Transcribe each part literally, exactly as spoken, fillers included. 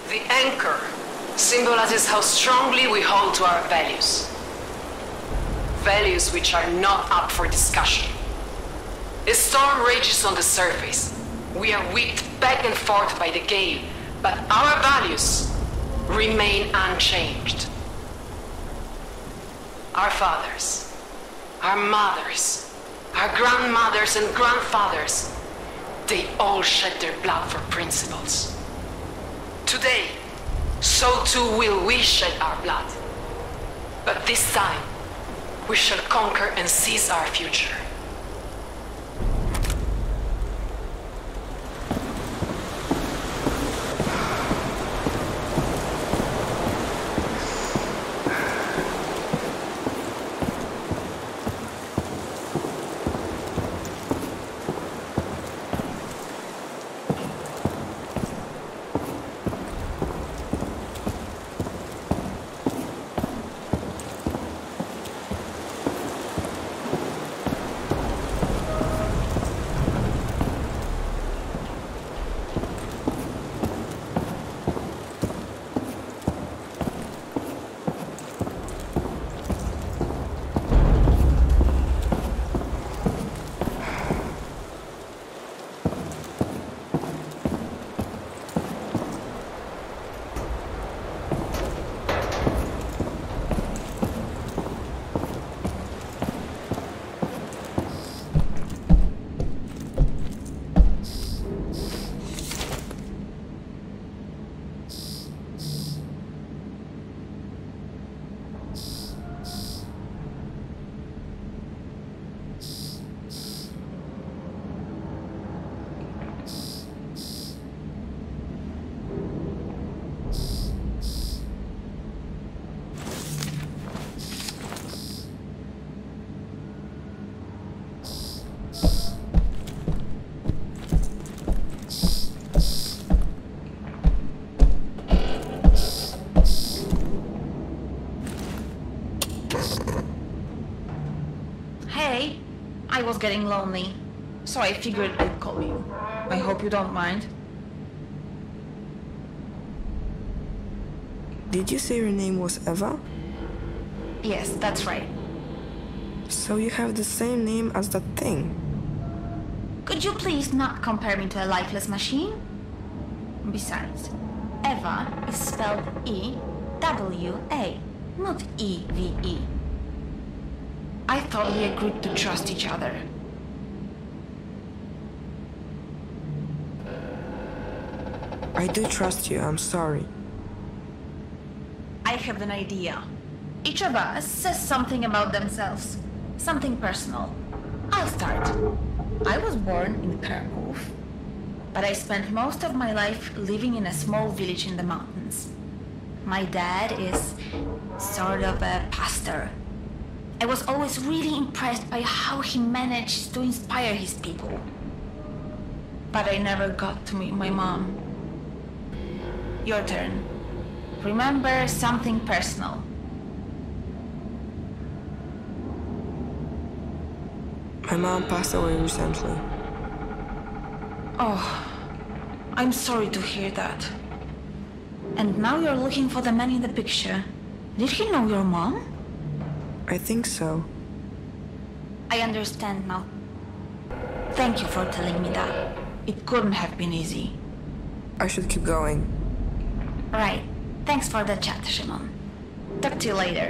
The anchor symbolizes how strongly we hold to our values. Values which are not up for discussion. A storm rages on the surface. We are whipped back and forth by the gale, but our values remain unchanged. Our fathers, our mothers, our grandmothers and grandfathers, they all shed their blood for principles. Today, so too will we shed our blood. But this time, we shall conquer and seize our future. Hey, I was getting lonely, so I figured I'd call you. I hope you don't mind. Did you say your name was Eva? Yes, that's right. So you have the same name as that thing? Could you please not compare me to a lifeless machine? Besides, Eva is spelled E W A, not E V E. I thought we agreed to trust each other. I do trust you, I'm sorry. I have an idea. Each of us says something about themselves. Something personal. I'll start. I was born in Krakow, but I spent most of my life living in a small village in the mountains. My dad is sort of a pastor. I was always really impressed by how he managed to inspire his people. But I never got to meet my mom. Your turn. Remember something personal. My mom passed away recently. Oh, I'm sorry to hear that. And now you're looking for the man in the picture. Did he know your mom? I think so. I understand now. Thank you for telling me that. It couldn't have been easy. I should keep going. Right. Thanks for the chat, Szymon. Talk to you later.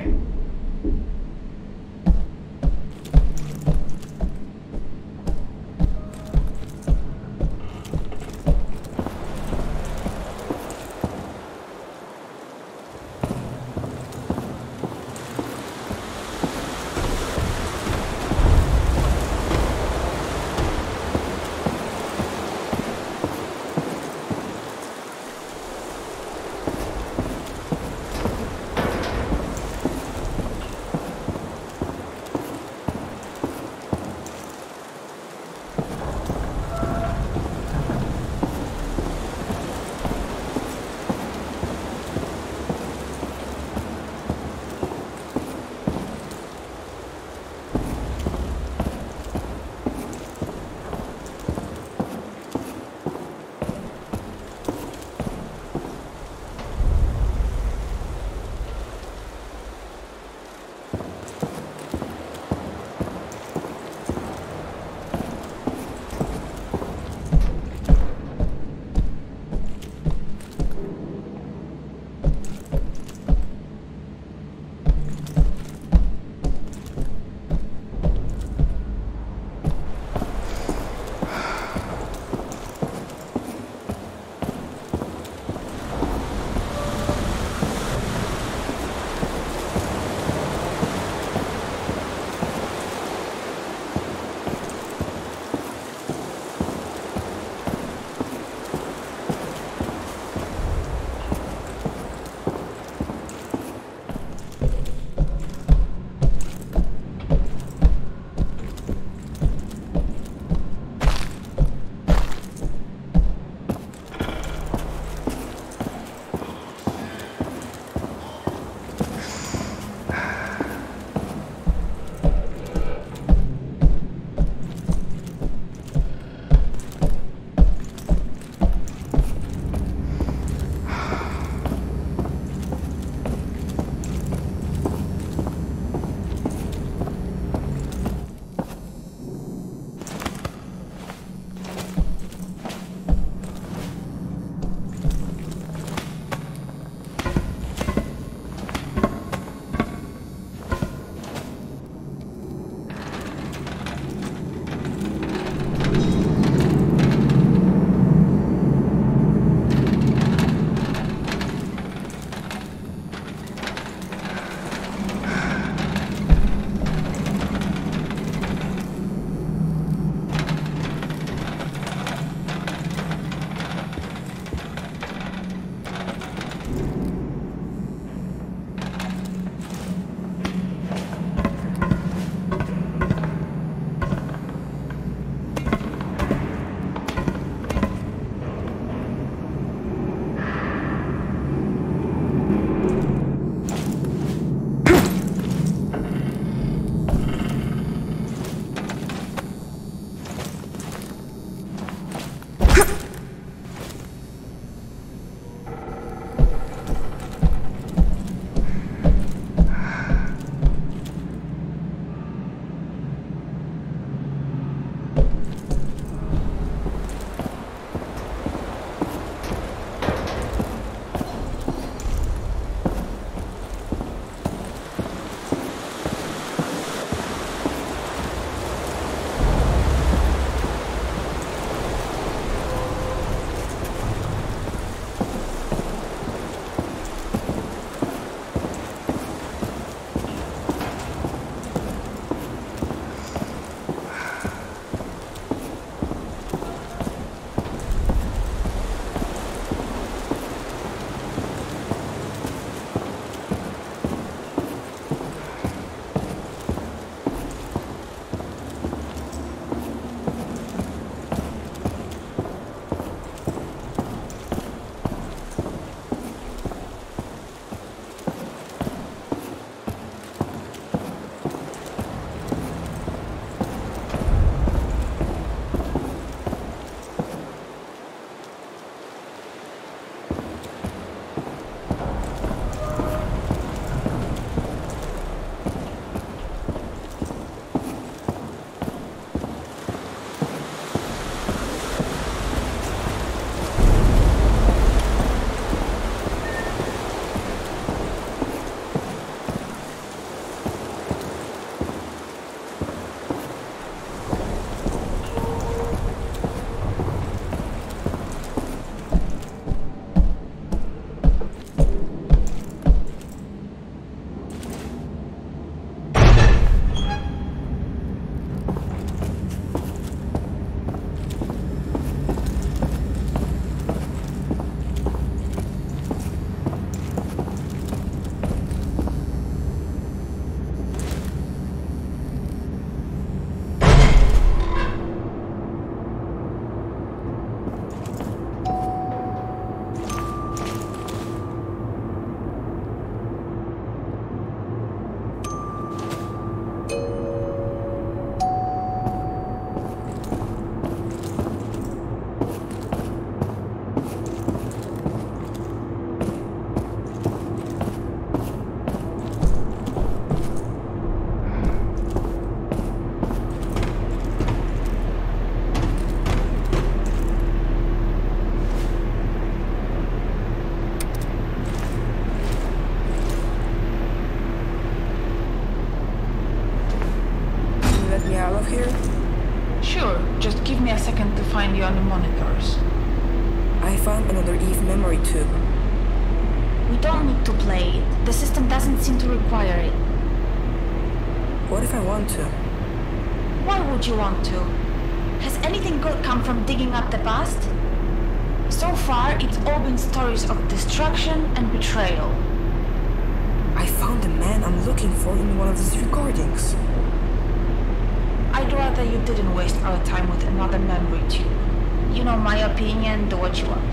on the monitors. I found another Eve memory tube. We don't need to play it. The system doesn't seem to require it. What if I want to? Why would you want to? Has anything good come from digging up the past? So far, it's all been stories of destruction and betrayal. I found the man I'm looking for in one of these recordings. I'd rather you didn't waste our time with another memory tube. You know my opinion, do what you want.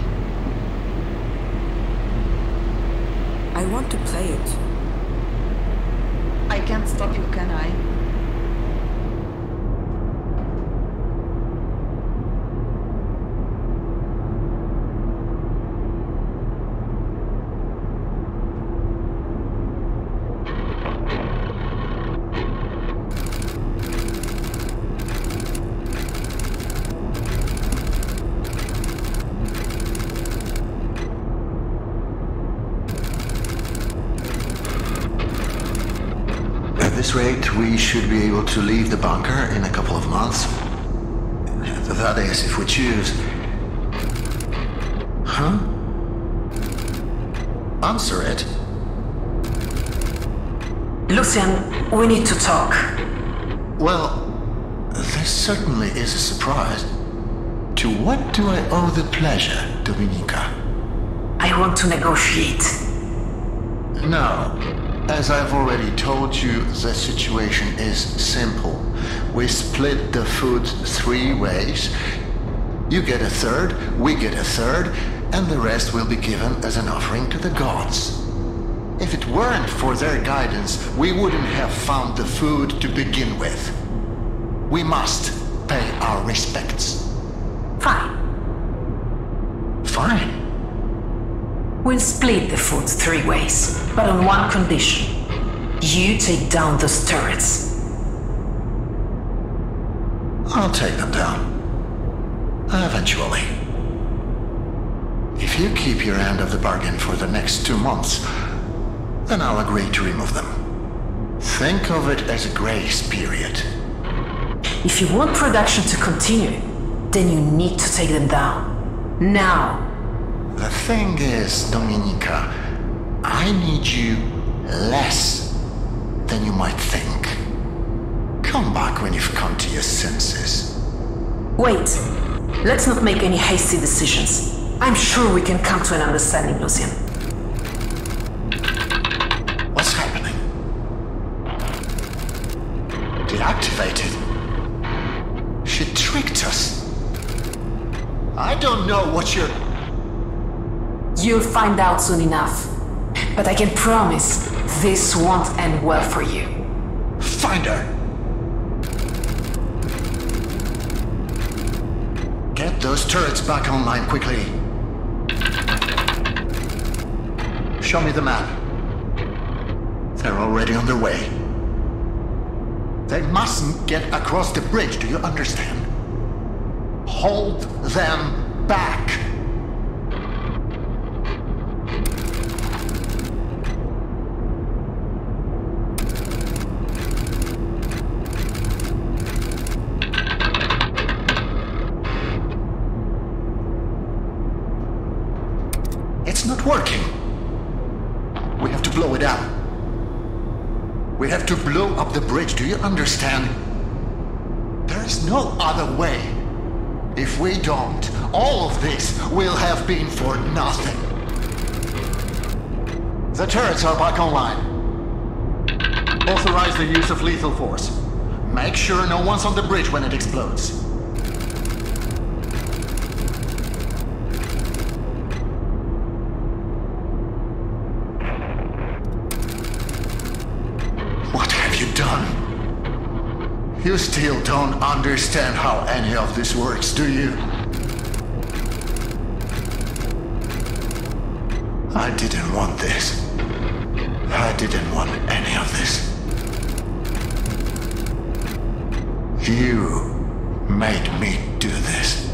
I want to play it. I can't stop you, can I? At this rate, we should be able to leave the bunker in a couple of months. That is, if we choose. Huh? Answer it. Lucian, we need to talk. Well, this certainly is a surprise. To what do I owe the pleasure, Dominika? I want to negotiate. No. As I've already told you, the situation is simple. We split the food three ways. You get a third, we get a third, and the rest will be given as an offering to the gods. If it weren't for their guidance, we wouldn't have found the food to begin with. We must pay our respects. Fine. Fine. We'll split the food three ways, but on one condition. You take down those turrets. I'll take them down. Eventually. If you keep your end of the bargain for the next two months, then I'll agree to remove them. Think of it as a grace period. If you want production to continue, then you need to take them down. Now. The thing is, Dominika, I need you less than you might think. Come back when you've come to your senses. Wait. Let's not make any hasty decisions. I'm sure we can come to an understanding, Lucian. What's happening? Deactivated. She tricked us. I don't know what you're... You'll find out soon enough. But I can promise this won't end well for you. Find her! Get those turrets back online quickly. Show me the map. They're already on their way. They mustn't get across the bridge, do you understand? Hold them back! It's not working. We have to blow it up. We have to blow up the bridge, do you understand? There is no other way. If we don't, all of this will have been for nothing. The turrets are back online. Authorize the use of lethal force. Make sure no one's on the bridge when it explodes. You still don't understand how any of this works, do you? I didn't want this. I didn't want any of this. You made me do this.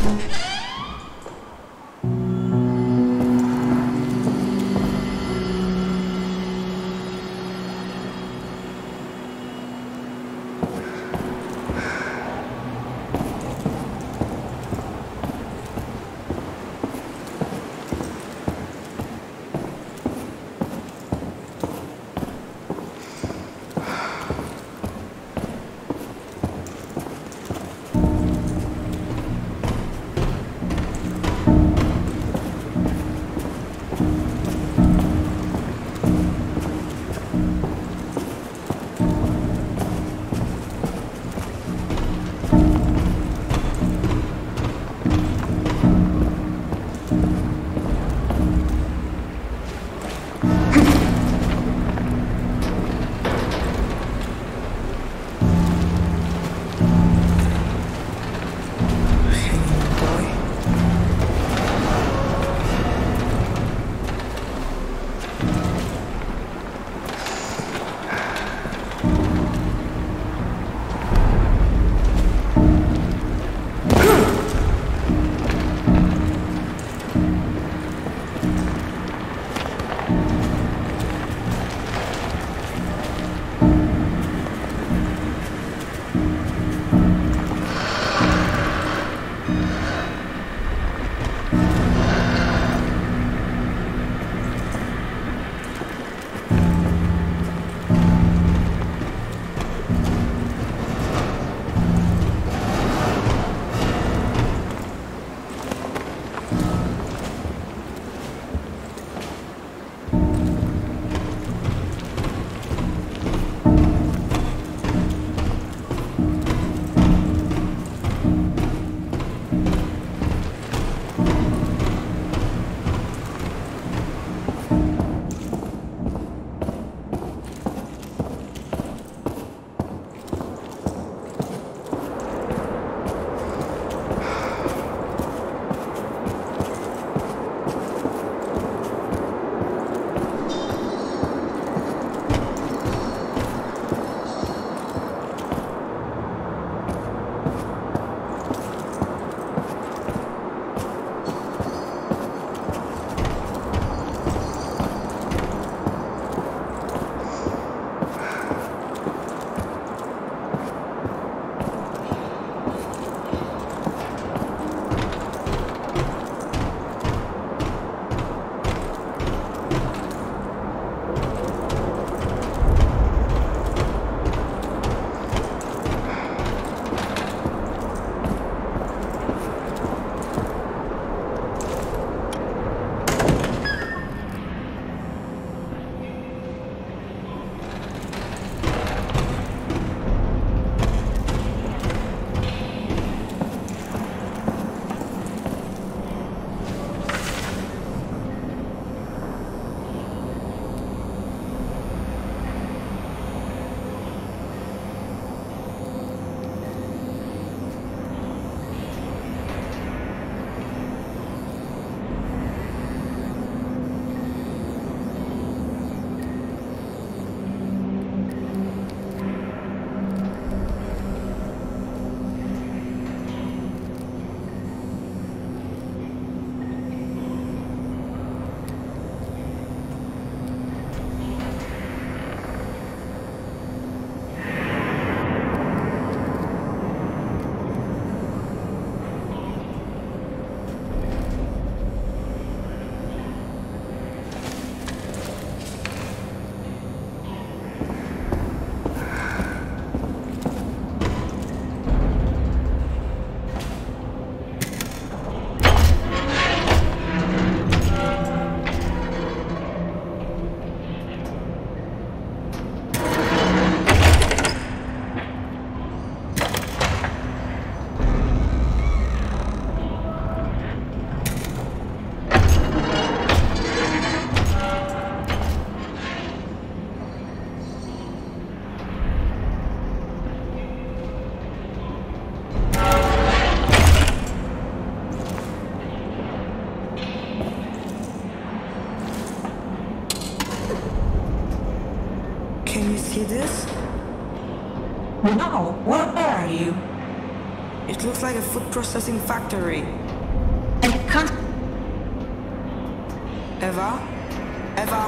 Can you see this? No, where are you? It It looks like a food processing factory. I can't... Eva? Eva?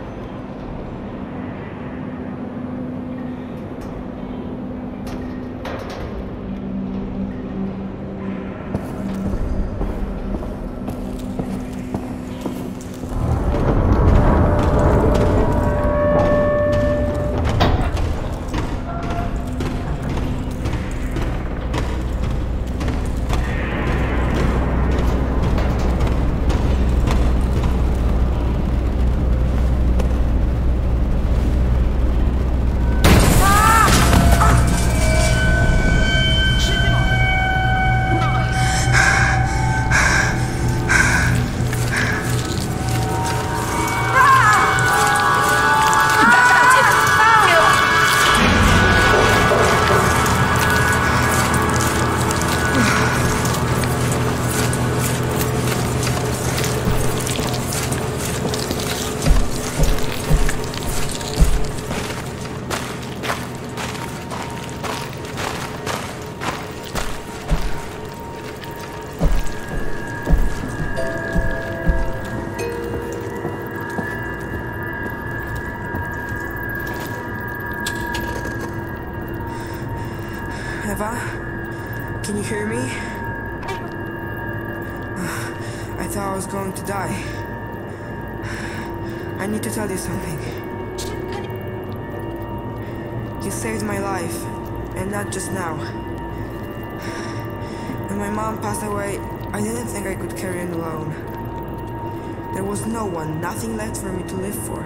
Eva? Can you hear me? I thought I was going to die. I need to tell you something. You saved my life, and not just now. When my mom passed away, I didn't think I could carry on alone. There was no one, nothing left for me to live for.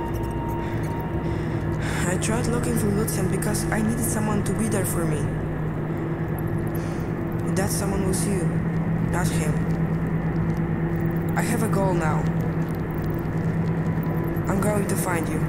I tried looking for Lucian because I needed someone to be there for me. That someone was you, not him. I have a goal now. I'm going to find you.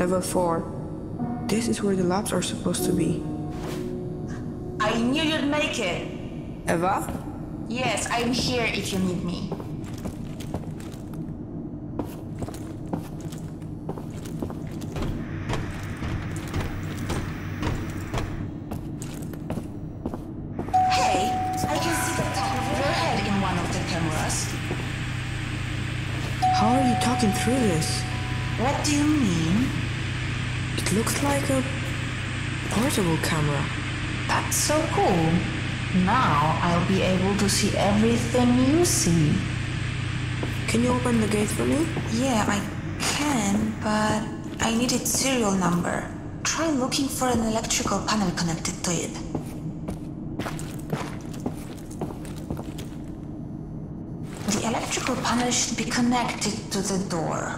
Level four. This is where the labs are supposed to be. I knew you'd make it. Eva? Yes, I'm here if you need me. Hey, I can see the top of your head in one of the cameras. How are you talking through this? What do you mean? It looks like a portable camera. That's so cool. Now I'll be able to see everything you see. Can you open the gate for me? Yeah, I can, but I need its serial number. Try looking for an electrical panel connected to it. The electrical panel should be connected to the door.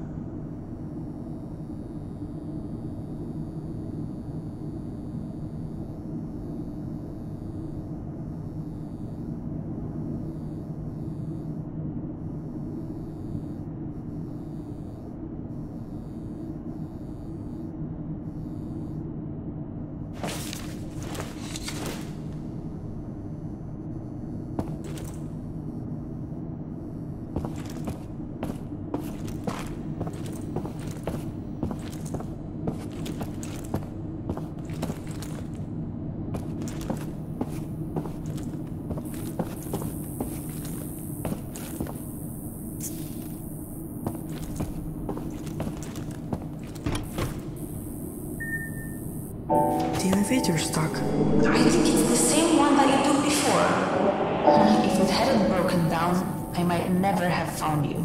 The elevator's stuck. I think it's the same one that you took before. If it hadn't broken down, I might never have found you.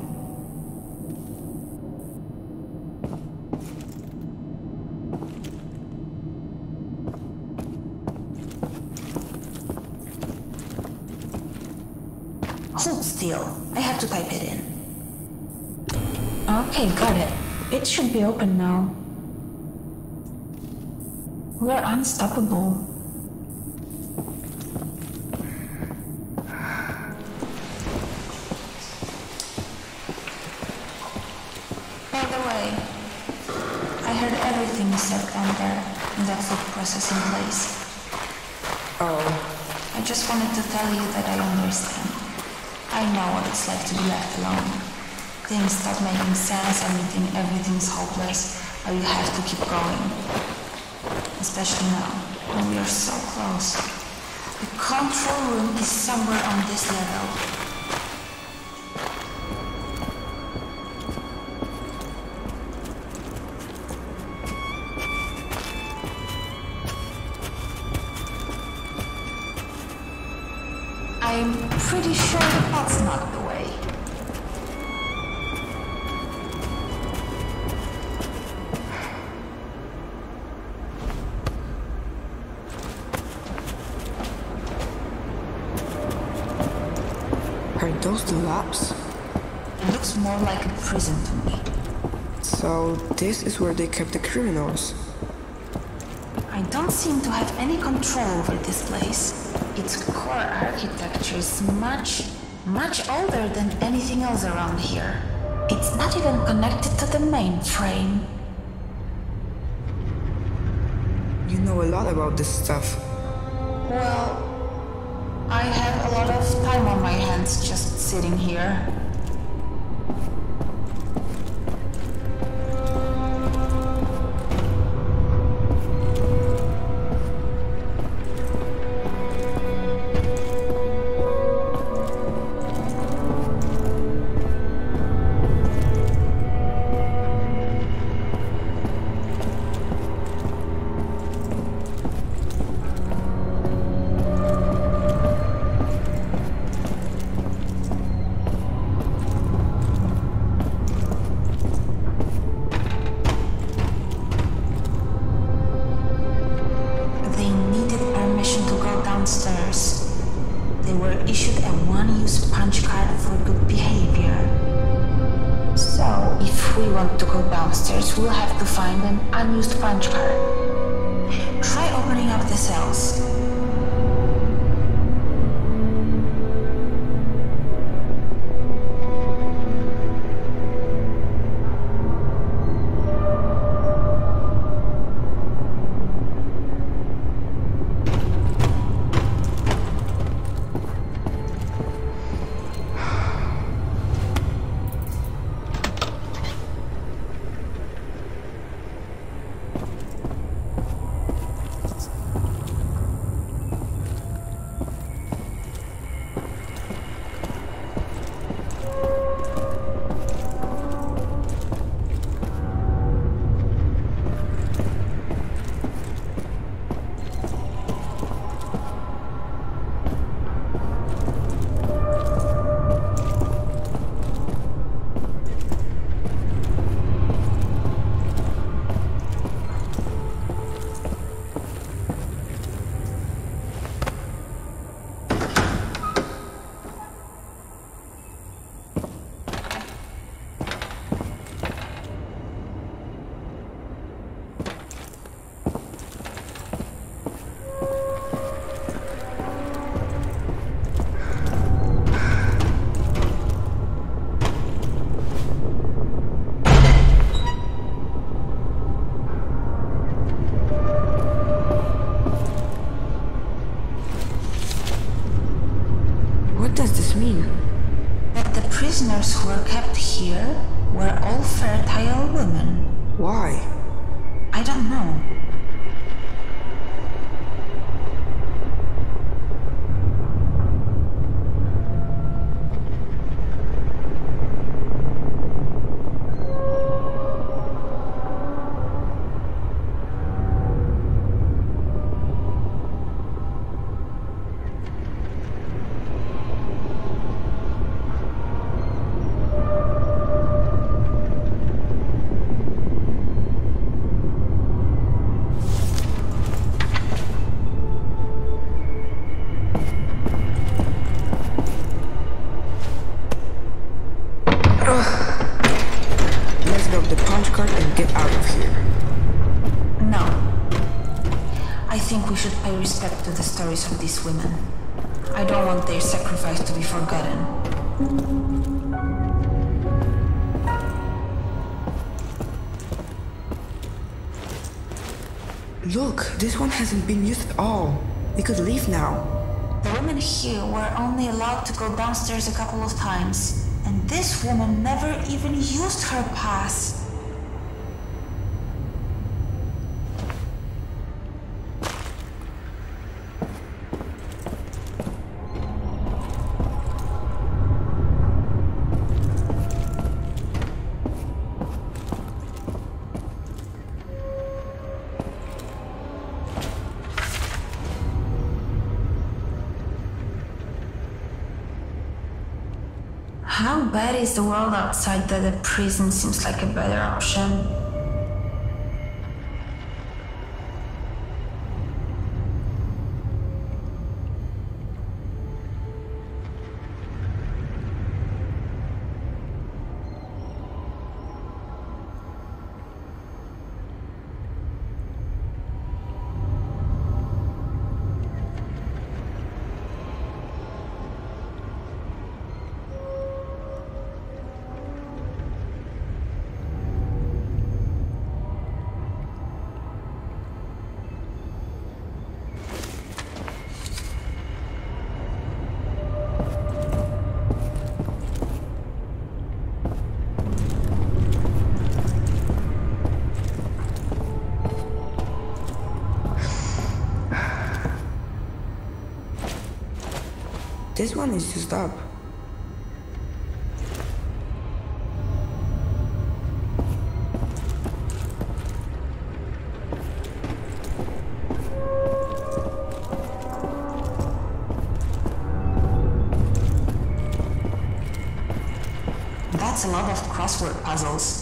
Hold still. I have to type it in. Okay, got it. It should be open now. We're unstoppable. By the way, I heard everything you said down there in that food processing place. Oh. I just wanted to tell you that I understand. I know what it's like to be left alone. Things stop making sense and you think everything's hopeless, or you have to keep going. Especially now, when we are so close. The control room is somewhere on this level. I'm pretty sure that's not the way. Are those the labs? It looks more like a prison to me. So this is where they kept the criminals. I don't seem to have any control over this place. Its core architecture is much, much older than anything else around here. It's not even connected to the mainframe. You know a lot about this stuff. Well, I have a lot of time on my hands just sitting here. They were issued a one-use punch card for good behavior. So, if we want to go downstairs, we'll have to find an unused punch card. Try opening up the cells. here were all fertile women. Why? I don't know. Respect to the stories of these women. I don't want their sacrifice to be forgotten. Look, this one hasn't been used at all. We could leave now. The women here were only allowed to go downstairs a couple of times, and this woman never even used her pass. How bad is the world outside that a prison seems like a better option? This one is used up. That's a lot of crossword puzzles.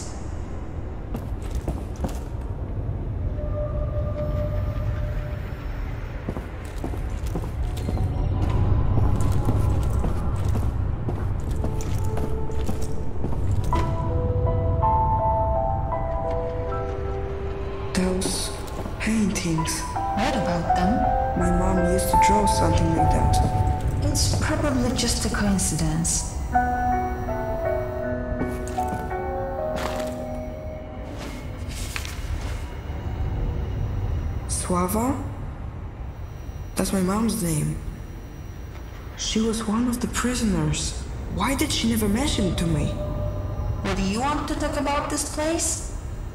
Those paintings. Read about them? My mom used to draw something like that. It's probably just a coincidence. Suava? That's my mom's name. She was one of the prisoners. Why did she never mention it to me? Would you want to talk about this place?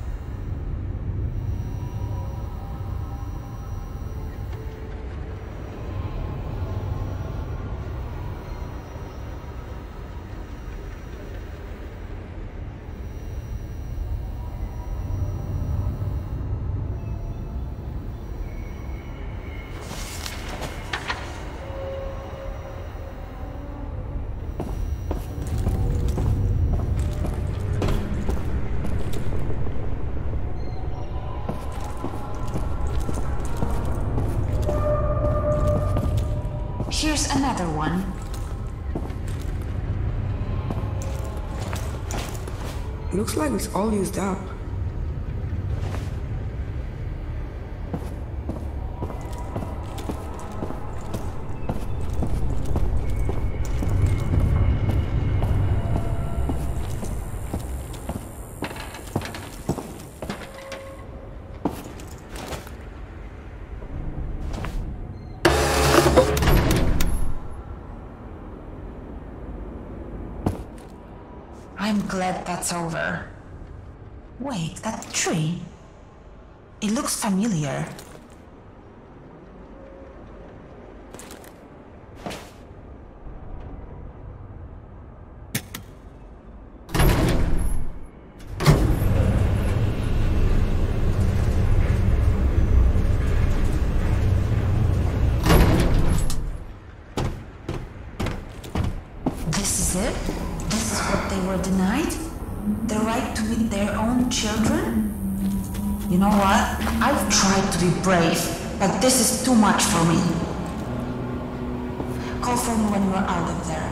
Here's another one. Looks like it's all used up. I'm glad that's over. Wait, that tree? It looks familiar. This is it? This is what they were denied? The right to meet their own children? You know what? I've tried to be brave, but this is too much for me. Call for me when you're out of there.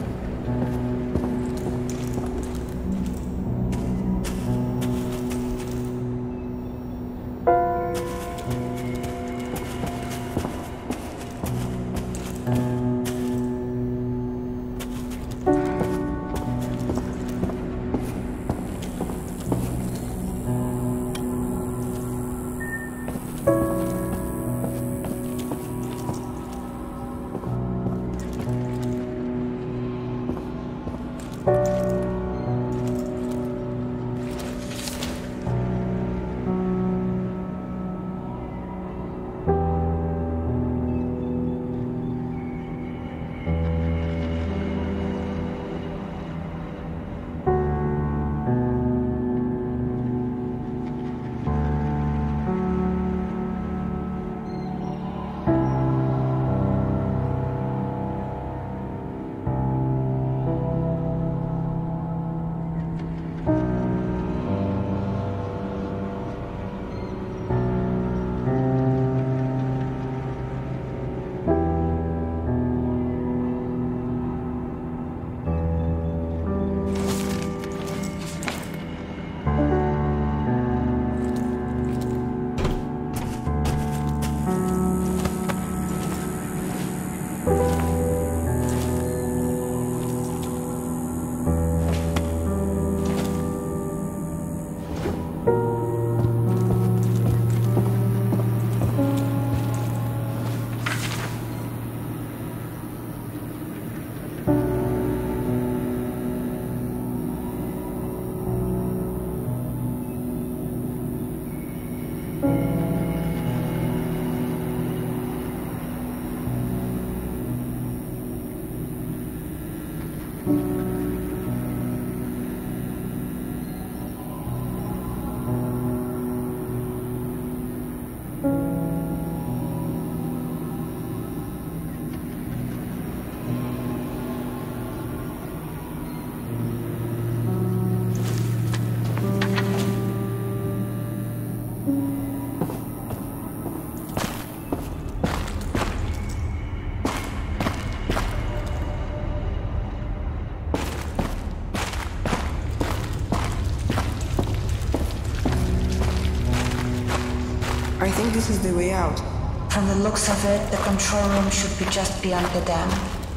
I think this is the way out. From the looks of it, the control room should be just beyond the dam.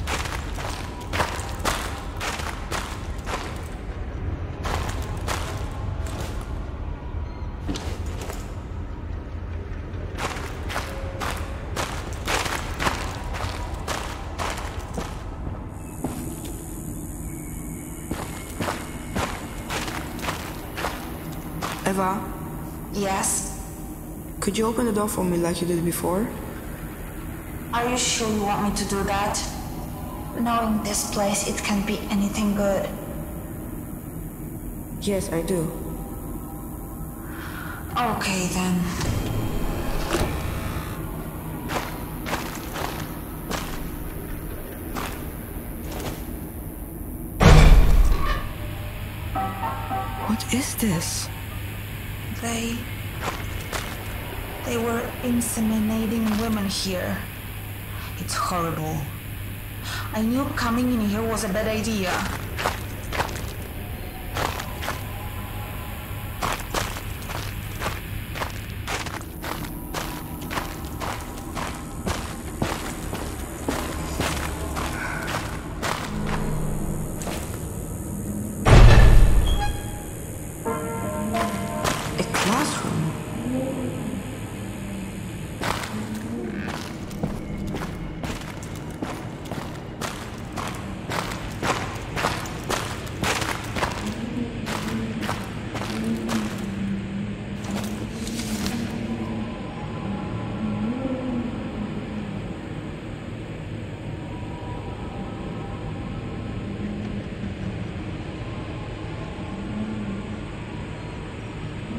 Eva, Yes? could you open the door for me like you did before? Are you sure you want me to do that? Knowing this place, it can't be anything good. Yes, I do. Okay, then. What is this? They... They were inseminating women here. It's horrible. I knew coming in here was a bad idea. A classroom?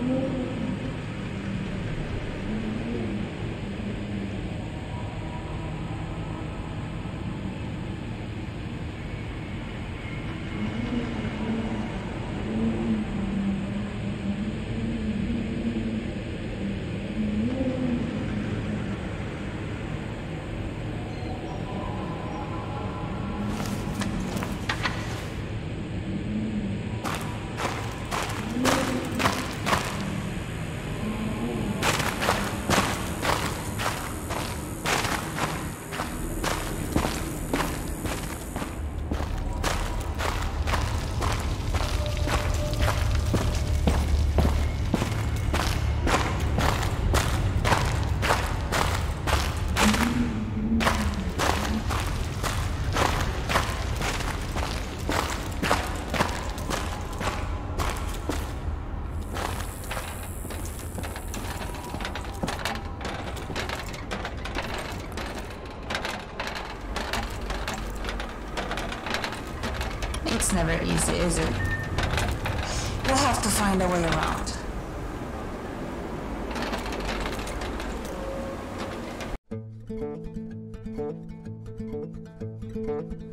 It's never easy, is it? We'll have to find a way around.